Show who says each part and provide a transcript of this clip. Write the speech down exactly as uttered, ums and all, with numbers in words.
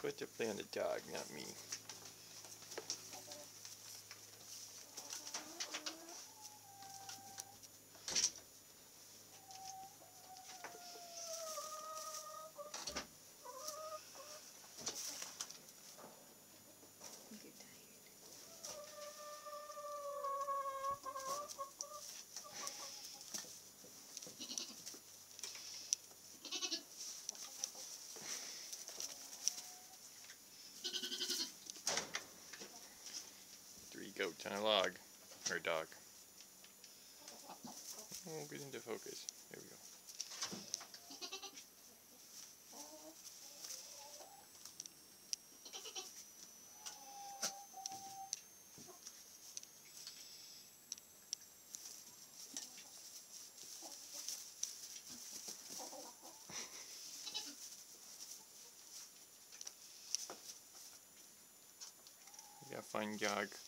Speaker 1: supposed to play on the dog, not me. Three goats on a log, or a dog. Oh, get into focus. There we go. We got a fine jog.